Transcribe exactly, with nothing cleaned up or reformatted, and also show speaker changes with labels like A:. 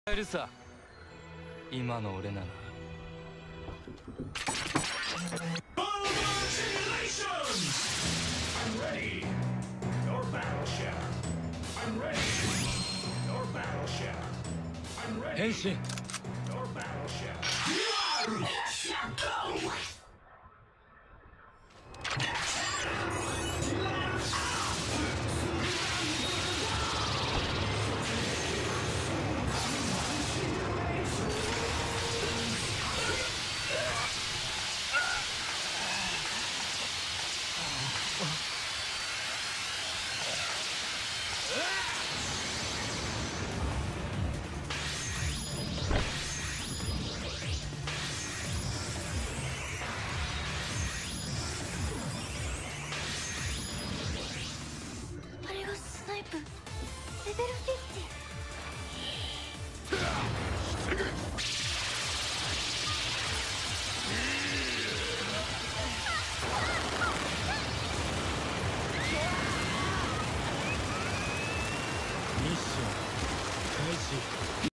A: えるさ、今の俺なら。変身。
B: あれがスナイプレベルフィフティ。
A: ミッション開始。